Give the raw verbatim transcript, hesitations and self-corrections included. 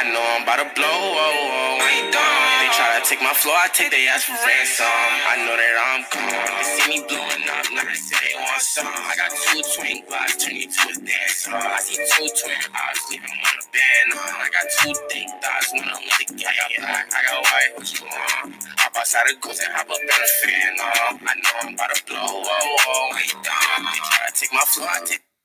I know I'm about to blow, oh, oh, I ain't done. They try to take my floor, I take their ass for ransom. I know that I'm gone. They see me blowing up, now they say they want some. I got two twin blocks, turn you to a dancer. I see two twin eyes, leaving on the bed. I got two thick thighs, one on the gang. I got black, I got white, what you want? Hop outside the ghost and hop up in the fan, oh. I know I'm about to blow, oh, oh, I ain't done. They try to take my floor, I take